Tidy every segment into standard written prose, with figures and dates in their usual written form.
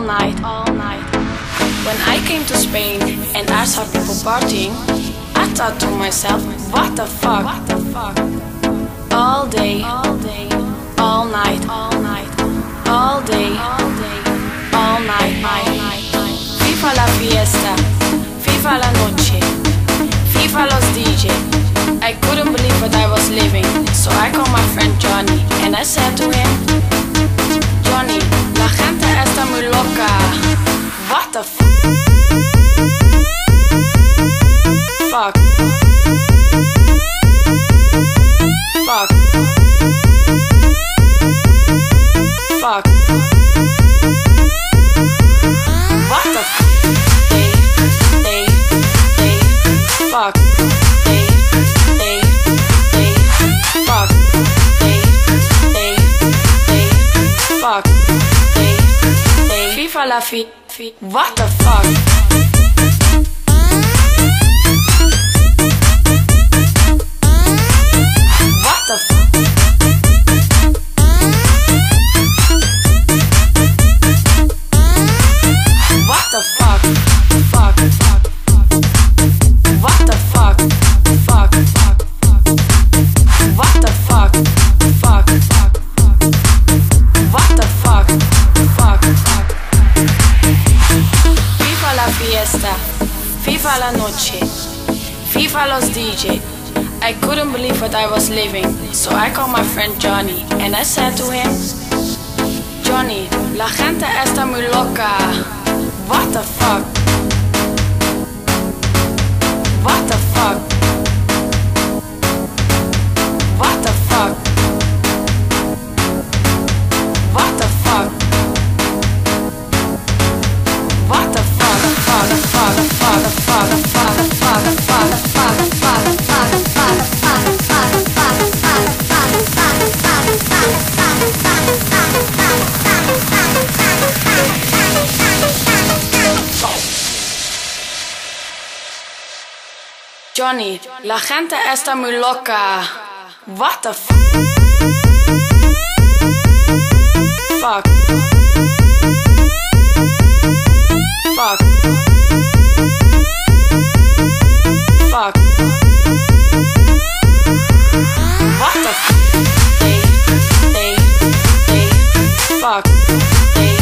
night. When I came to Spain and I saw people partying, I thought to myself, what the fuck? All day, all night, all day, all night. Viva la fiesta, viva la noche, viva los DJ. I couldn't believe what I was living, so I called my friend Johnny and I said to him, Johnny, la gente está muy loca. What the fuck? Fuck. Fuck. Fuck. What the fuck? They, fuck. They, fuck. They, fuck. They, FIFA la fi. What the fuck? What the fuck? What the fuck? Fuck. What the fuck? Fuck. What the fuck? Fuck. What the fuck? Fuck. Viva la fiesta, viva la noche, viva los DJ. I couldn't believe what I was living, so I called my friend Johnny and I said to him, Johnny, la gente está muy loca. What the fuck? What the fuck? What the fuck? What the fuck? What the fuck? Johnny, la gente está muy loca. What the fuck? Fuck. Fuck. Fuck. What the fuck? They, fuck. They,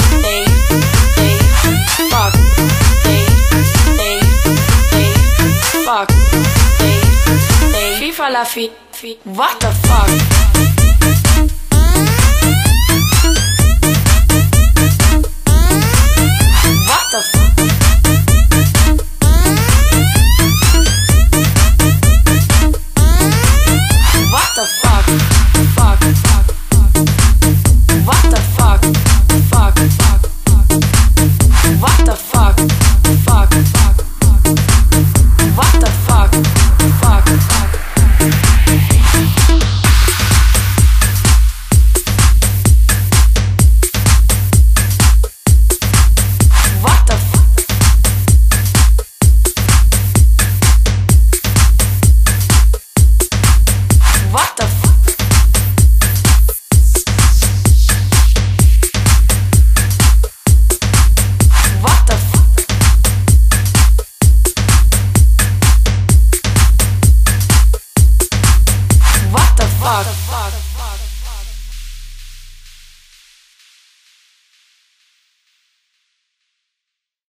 fuck. They, fuck. They, FIFA la fi. What the fuck? What the fuck?